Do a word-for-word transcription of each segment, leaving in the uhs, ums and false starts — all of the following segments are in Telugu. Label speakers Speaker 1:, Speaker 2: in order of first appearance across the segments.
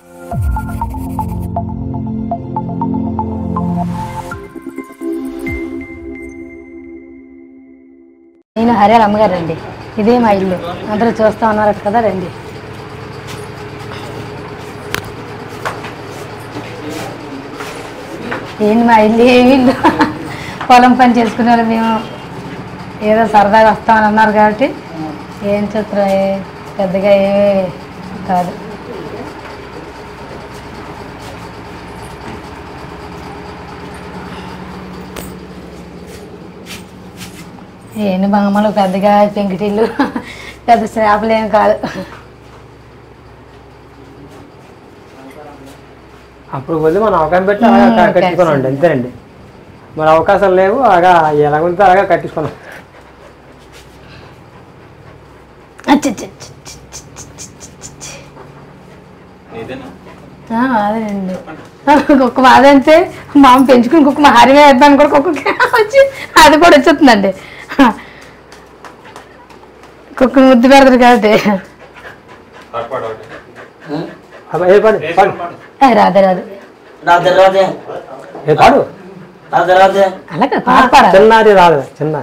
Speaker 1: నేను హరియాల అమ్మగారు అండి. ఇదే మా ఇల్లు. అందరూ చూస్తా ఉన్నారు కదా, రండి. ఏంటి మా ఇల్లు, ఏమి ఇల్లు, పొలం పని చేసుకునే మేము ఏదో సరదాగా వస్తామని అన్నారు కాబట్టి ఏం చిత్రం పెద్దగా ఏమీ కాదు. ఏంటి బంగమ్మలు పెద్దగా పెంకిటిల్లు, పెద్ద చేపలు ఏం కాదు.
Speaker 2: అప్పుడు కొద్ది మనం అవకాశం పెట్టి అలాగా కట్టించుకున్నాండి, అంతేనండి. మన అవకాశం లేవు, అలాగా ఎలాగుంటే అలాగా కట్టించుకున్నాం.
Speaker 1: అదేనండి కుక్క అదంతే. మా అమ్మ పెంచుకుని కుక్క మా హరివే వేద్దాను కూడా కుక్కకి వచ్చి అది కూడా వచ్చేస్తుందండి. కుక్కను ముద్దు పెడతారు కాబట్టి. రాదే రాదు అలాగే
Speaker 2: చిన్నది రాదు. చిన్న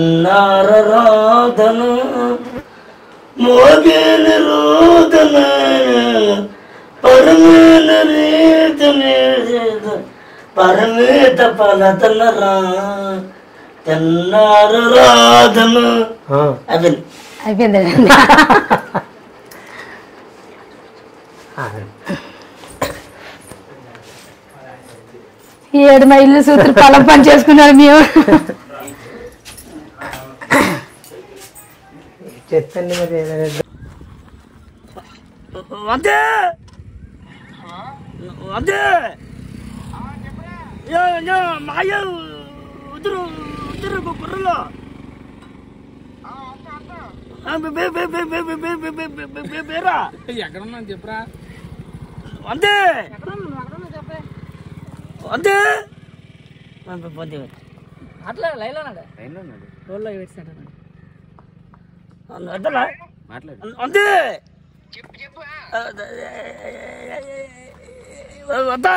Speaker 3: పరమేత పలతనరా తెన్నారు రాధను అయిపోయింది
Speaker 1: అయిపోయిందండి. ఏడు మా ఇల్లు సూత్రులు పొలం పని చేసుకున్నారు మేము.
Speaker 2: చెప్పండి మరి.
Speaker 3: అదే అదే మాయ ఉదురు ఉదురు కుర్రలో బేరా ఎక్కడున్నా చెప్పరా. అంతే అంతే అట్లా లైన్లోనాడు రోడ్లో పెట్టాడు అట్లా అంతే వద్దా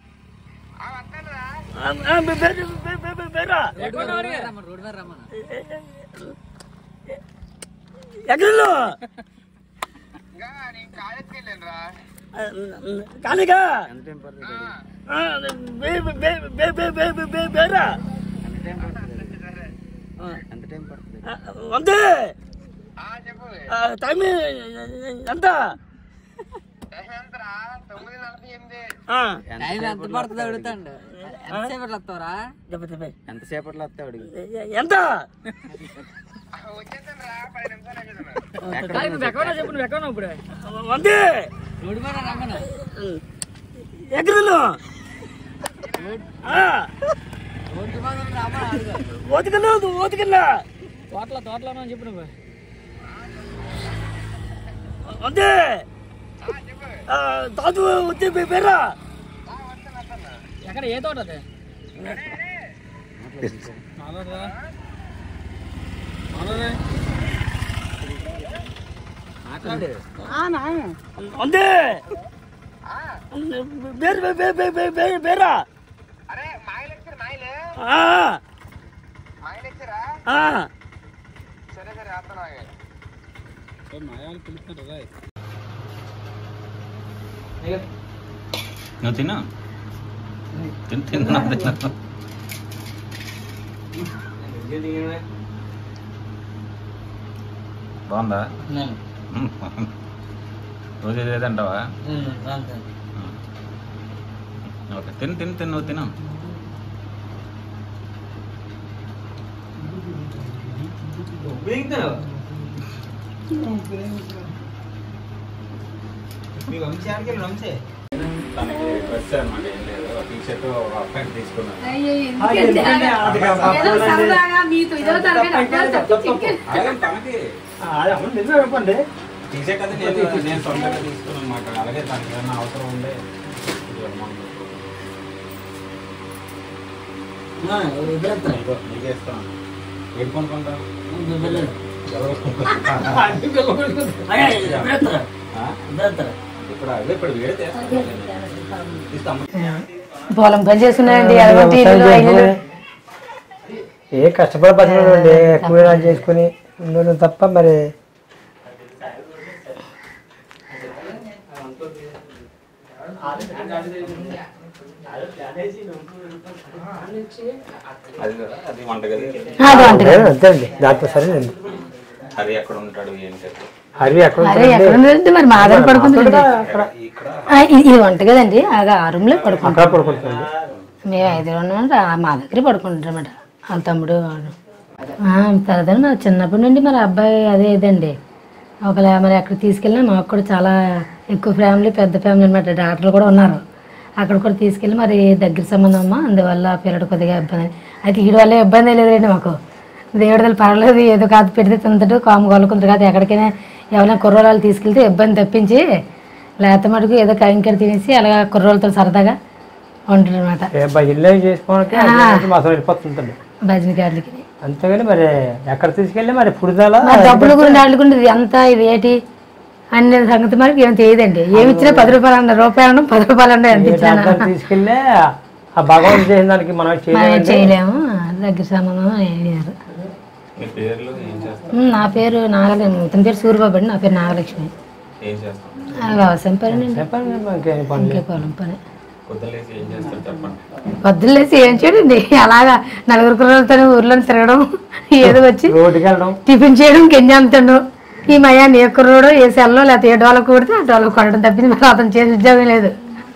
Speaker 3: ఎక్కడ కానీగా బేరా అంతే టైం ఎంత ఎంతసేపట్లో అడుగుతాండి ఎంతసేపట్లో వస్తావరా ఎంతసేపట్లో వస్తావు అడుగు ఎంత చెప్పు నువ్వు ఎక్కడ ఇప్పుడు అంతే ఎక్కడ ఓతికన్నా ఓతికన్నా తోటలో తోటలో అని చెప్పు నువ్వు అంతే తాతు వచ్చి పేరా ఎక్కడ ఏ తోట అది అంతే పేరా సరే సరే మాయాలు పిలుస్తున్నా
Speaker 4: నువ్వు తిన్నా తిని తిన్నా బాగుందా రోజు లేదంటావా ఓకే తిని తిని తిని నువ్వు తిన్నా తనకి డ్రెస్ అనమాట ఏం లేదు టీ షర్ట్ ప్యాంట్ తీసుకున్నాను తనకి టీ షర్ట్ అది నేను నేను సొంతంగా తీసుకున్నాను అనమాట. అలాగే తనకి ఏదైనా అవసరం ఉండే నీకు ఇస్తాను. ఏడు కొనుక్కుంటా ఇప్పుడు అదే ఇప్పుడు వేడితే
Speaker 1: పొలం పని చేస్తున్నాయండి ఎలాగంటే ఇల్లు ఇల్లు
Speaker 2: ఏ కష్టపడి బతకండి కూలీలు చేసుకుని ఉండడం తప్ప మరి
Speaker 4: అది కదా అది వంటగది
Speaker 1: అది వంటగది.
Speaker 2: అంతే అండి దాంట్లో సరేనండి.
Speaker 4: హరి ఎక్కడ ఉంటాడు ఏంటి
Speaker 2: హరి ఎక్కడ
Speaker 1: అరే ఎక్కడ ఉందండి మరి మా దగ్గర పడుకుంటుంది
Speaker 2: అక్కడ
Speaker 1: ఇది వంట కదండి అది ఆ రూమ్ లో పడుకుంటాం
Speaker 2: అక్కడ పడుకుంటుంది.
Speaker 1: మేము ఐదు ఉన్నామంటే మా దగ్గర పడుకుంటారన్నమాట వాళ్ళ తమ్ముడు వాడు. తర్వాత మా చిన్నప్పటి నుండి మరి అబ్బాయి అదే ఇదండి ఒకలా మరి అక్కడ తీసుకెళ్ళినా మాకు కూడా చాలా ఎక్కువ ఫ్యామిలీ పెద్ద ఫ్యామిలీ అనమాట డాక్టర్లు కూడా ఉన్నారు అక్కడ కూడా తీసుకెళ్ళి మరి దగ్గర సంబంధం అమ్మా అందువల్ల పిల్లడు కొద్దిగా ఇబ్బంది అయితే వీడి వల్ల ఇబ్బంది లేదండి మాకు దేవుడిదలు పర్లేదు ఏదో కాదు పెడితే తింటాడు కాము కొలుకుంటాడు కాదు ఎక్కడికైనా ఎవరైనా కుర్రోళ్ళు తీసుకెళ్తే ఇబ్బంది తప్పించి లేత మటుకు ఏదో కైంకర తినేసి అలాగా కుర్రోళ్ళతో సరదాగా ఉంటాడు అనమాట భజన గారికి
Speaker 2: అంతేగాని మరి ఎక్కడ తీసుకెళ్ళి మరి పుడిదాల
Speaker 1: డబ్బులు గురించి ఆడుకుంటుంది ఎంత ఇది ఏంటి అన్ని సంగతి మనకి ఏం తెలియదండి ఏమి ఇచ్చినా పది రూపాయలు అన్న రూపాయలు పది రూపాయలు అన్న ఎంత ఇచ్చినా
Speaker 2: తీసుకెళ్ళి ఆ భగవంతుడు చేసిన దానికి మనం
Speaker 1: చేయలేము దగ్గర సంబంధం అయ్యారు. నా పేరు నాగలక్ష్మి ఇతని పేరు సూర్యబాబు అండి నా పేరు నాగలక్ష్మి వ్యవసాయం పని ఇంకే పొలం పని పొద్దులేసి ఏం చేయడండి అలాగా నలుగురు కుర్రలతో ఊర్లో తిరగడం ఏదో వచ్చి టిఫిన్ చేయడం గింజంతడం ఈ మయాన్ని ఏ కుర్రోడు ఏ సెల్లో లేకపోతే ఏ డోలకు కొడితే ఆ డోలకు కొనడం తప్పింది మరి అతను చేసే ఉద్యోగం లేదు.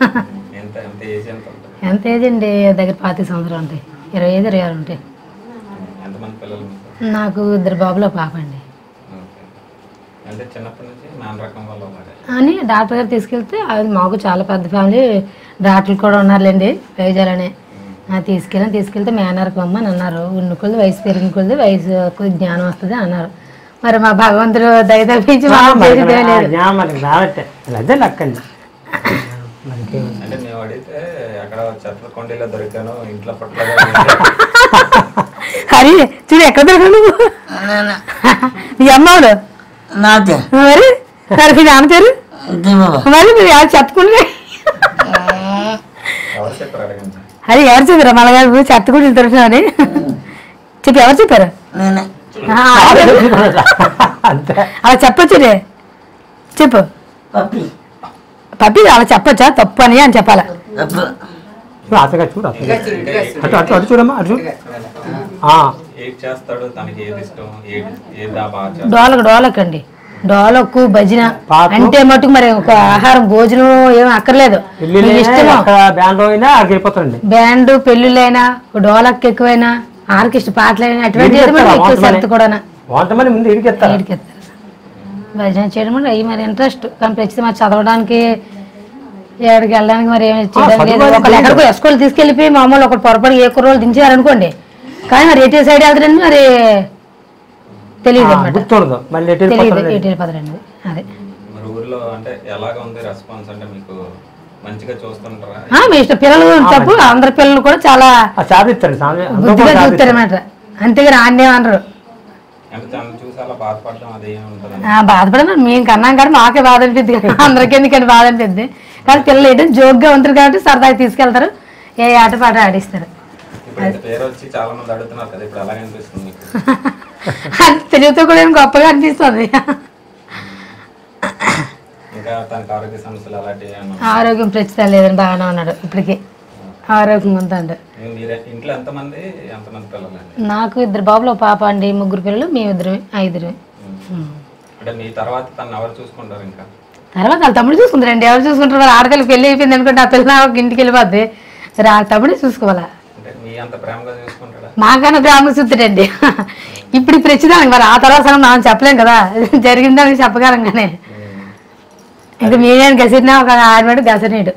Speaker 1: ఎంత ఏజ్ అండి దగ్గర పాతి సంవత్సరాలు ఉంటాయి ఇరవై ఐదు ఇరవై ఆరు ఉంటాయి. నాకు ఇద్దరు బాబులో పాప అండి అని డాక్టర్ గారు తీసుకెళ్తే అది మాకు చాలా పెద్ద ఫ్యామిలీ డాక్టర్లు కూడా ఉన్నారులేండి వైద్యాలనే తీసుకెళ్ళి తీసుకెళ్తే మేనర్కి అమ్మని అన్నారు ఉన్న కొద్ది వయసు పెరిగిన కొద్ది వయసు కొద్ది జ్ఞానం వస్తుంది అన్నారు మరి మా భగవంతుడు దయ తప్పించి హరి చూడు ఎక్కడ దొరకవు నువ్వు నీ అమ్మవాడు మరి మరి నాన్న పేరు మరి మీరు ఎవరు చెత్తకుండా అది ఎవరు చెప్పారు మళ్ళీ గారు చెత్త కూడా దొరికినామని చెప్పి ఎవరు చెప్పారు అలా చెప్పొచ్చు చెప్పు పప్పి అలా చెప్పొచ్చా తప్పు అని అని చెప్పాలా
Speaker 2: చూడు అటు అటు అటు చూడమ్మా అటు చూడు
Speaker 1: డోలకు డోలకండి డోలకు భజన అంటే మటుకు మరి ఒక ఆహారం భోజనం ఏమి అక్కర్లేదు బ్యాండ్ పెళ్ళిళ్ళైనా డోలక్ ఎక్కువైనా ఆర్కెస్ట్రా పాటలైనా అటువంటి కూడా భజన చేయడం అవి మరి ఇంట్రెస్ట్ కానీ ప్రస్తుతం మరి చదవడానికి ఎక్కడికి వెళ్ళడానికి మరి ఏమి చేయడం లేదు ఒకళ్ళు ఎక్కడికో స్కూల్ తీసుకెళ్ళిపోయి మామూలు ఒకటి పొరపాటు ఏ కుర్రోళ్ళు దించారనుకోండి కానీ మరి ఎటు సైడ్ వెళ్తారండి మరి తెలియదు అనమాట తెలియదు ఎటు వెళ్ళిపోతారండి అదే మీ ఇష్టం పిల్లలు తప్పు అందరి పిల్లలు కూడా చాలా బుద్ధిగా చూస్తారు అన్నమాట అంతేగాని ఆన్నే అనరు బాధపడమా మేము కన్నాం కానీ మాకే బాధ అనిపిద్ది కదా అందరికీ ఎందుకని బాధ అనిపిద్ది కానీ పిల్లలు ఏంటంటే జోక్గా ఉంటారు కాబట్టి సరదాగా తీసుకెళ్తారు ఏ ఆట పాట ఆడిస్తారు అది తెలివితో కూడా గొప్పగా అనిపిస్తుంది ఆరోగ్యం ప్రస్తుతం లేదని బాగానే ఉన్నాడు ఇప్పటికి ఆరోగ్యం ఉందండి నాకు ఇద్దరు బాబులు పాప అండి ముగ్గురు పిల్లలు మేము ఇద్దరు ఐదురు తర్వాత వాళ్ళ తమ్ముడు చూసుకుంటారండి ఎవరు చూసుకుంటారు వాళ్ళ ఆడపిల్లకి పెళ్ళి అయిపోయింది అనుకుంటే ఆ పిల్ల ఇంటికి వెళ్ళిపోద్ది సరే ఆ తమ్ముడే చూసుకోవాలా మాకన్నా ప్రేమ చూస్తాడండి ఇప్పుడు ప్రస్తుతానికి మరి ఆ తర్వాత మనం చెప్పలేం కదా జరిగిందని చెప్పగలం కానీ ఇంకా మీరేం గసిరినా ఒక ఆడవాడు గసరినాడు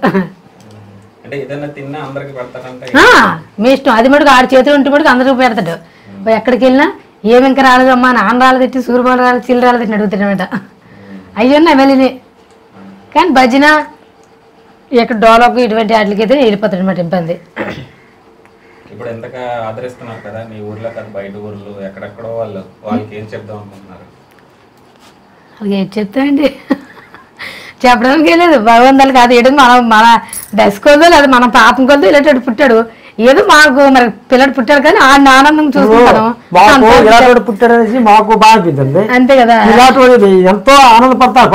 Speaker 1: మీ ఇష్టం అది మటుకు ఆడి చేతులు ఉంటే మటుకు అందరికి పెడతాడు ఎక్కడికి వెళ్ళినా ఏమి ఇంకా రాలేదమ్మా నాన్న రాళ్ళు తిట్టి సూర్యబాబు రాళ్ళు చిల్లు రాళ్ళు తిట్టి అడుగుతాడనమాట అయ్యన్నా వెళ్ళినాయి కానీ భజన ఇక్కడ డోలకు ఇటువంటి వాటికి అయితే వెళ్ళిపోతాడు అనమాట ఇబ్బంది
Speaker 4: ఇప్పుడు ఎంతగా ఆదరిస్తున్నారు కదా మీ ఊర్లో కదా బయట ఊర్లు ఎక్కడెక్కడో వాళ్ళు వాళ్ళకి ఏం చెప్దాం అనుకుంటున్నారు
Speaker 1: అది ఏం చెప్తామండి చెప్పడానికి లేదు భగవంతులు కాదు ఏడు మనం మన దశకోదో లేదా మన పాపం కొద్దు ఇలాంటి పుట్టాడు ఏదో మాకు మరి పిల్లడు పుట్టాడు కానీ ఆ ఆనందం చూసుకుంటాను
Speaker 2: మాకు ఇలాంటి పుట్టాడు అనేసి మాకు బాగా అనిపించింది
Speaker 1: అంతే కదా
Speaker 2: ఇలాంటి ఎంతో ఆనందపడతారు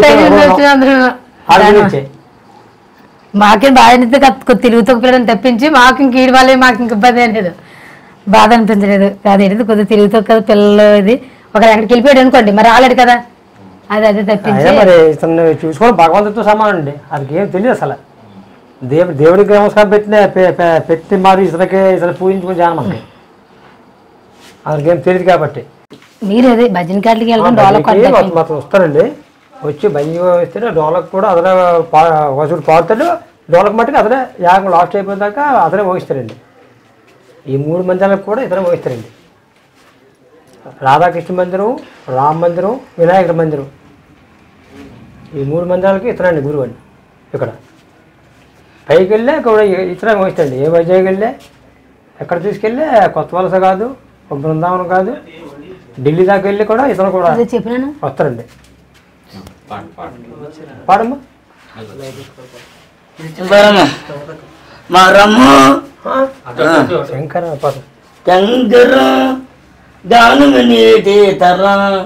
Speaker 2: పైన
Speaker 1: మాకేం బాధ అనిపిస్తే తిరుగుతూ పిల్లడని తప్పించి మాకు ఇంక ఈడు వాళ్ళే మాకు ఇంక ఇబ్బంది అనేది బాధ అనిపించలేదు కాదు కొద్దిగా తిరుగుతూ కదా పిల్లలు ఇది ఒక ఎక్కడికి వెళ్ళిపోయాడు అనుకోండి మరి రాలేడు కదా అది అదే తప్పించి
Speaker 2: మరి ఇతను చూసుకోవడం భగవంతుడితో సమానం అండి అది ఏం తెలియదు అసలు దేవుడు దేవుడికి నమస్కారం పెట్టిన పెట్టి మరి ఇతనికి ఇతను పూజించుకుని జానం మనకి అతనికి ఏం తెలియదు కాబట్టి
Speaker 1: మీరు అదే భజన కాటికి వెళ్ళడం
Speaker 2: మొత్తం వస్తారండి వచ్చి భజన వస్తే డోలకు కూడా అతనే వసూడు పాడుతాడు డోలకు మట్టుకు అతనే యాగం లాస్ట్ అయిపోయిన దాకా అతనే మోగిస్తారండి ఈ మూడు మందిరాలకు కూడా ఇతనే మోగిస్తారండి రాధాకృష్ణ మందిరం రామ మందిరం వినాయకుడి మందిరం ఈ మూడు మందిరాలకి ఇతనండి గురువు అండి ఇక్కడ పైకి వెళ్ళే కూడా ఇతర మోగిస్తాండి ఏ వైజాగ్ వెళ్ళే ఎక్కడ తీసుకెళ్ళే కొత్త వలస కాదు బృందావనం కాదు ఢిల్లీ దాకా వెళ్ళి కూడా ఇతను కూడా
Speaker 1: చెప్పినాను
Speaker 2: వస్తారండి పాడమ్మా శంకర పాట
Speaker 3: శంకర గానమనేటి తర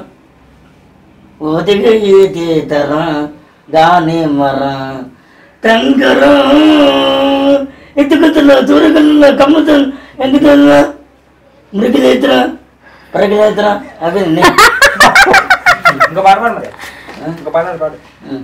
Speaker 3: ఓదిగేటి తర గానే మర శంకర ఎత్తుకుతున్న దూరగల కమ్ముతున్న ఎందుకల్ల మృగినేత్ర ప్రగనేత్ర అవి
Speaker 4: ఇంకో పాట పాడు మరి ఇంకో పాట పాడు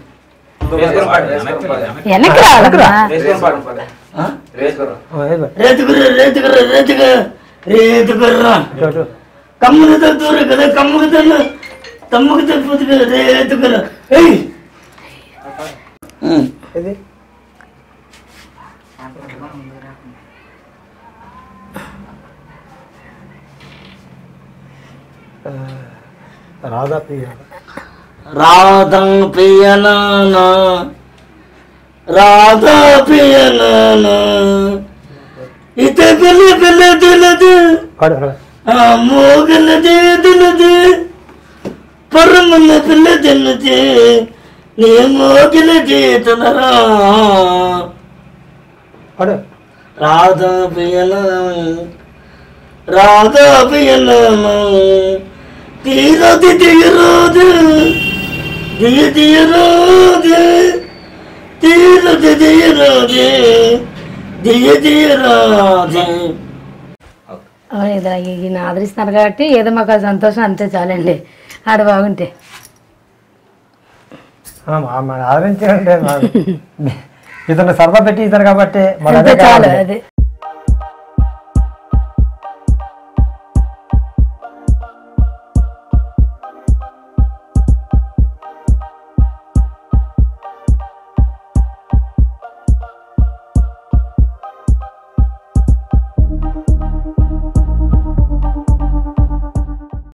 Speaker 3: రేతుకుర్ర రేతుకుర్ర రేతుక రేతుకుర్ర కమ్ముకుతో దూర కదా కమ్ముకుతో తమ్ముకుతో పుతుక రేతుకుర్ర
Speaker 2: ఇది రాధా ప్రియ
Speaker 3: రాధా ప్రియనాన రాధా ప్రియనాన ఇత పిల్ల పిల్ల దిలది ఆ మోగలది దిలది పరమన పిల్ల దిలది నీ మోగలది తనరా రాధా ప్రియనాన రాధా ప్రియనాన తీరది తీరదు దియ తీరదు తీరది తీరదు దియ తీరదు
Speaker 1: ఈయన ఆదరిస్తున్నారు కాబట్టి ఏదో మాకు సంతోషం అంతే చాలండి ఆడ బాగుంటే
Speaker 2: ఆదరించే ఇతను సరదా పెట్టి ఇతను కాబట్టి
Speaker 1: చాలు అది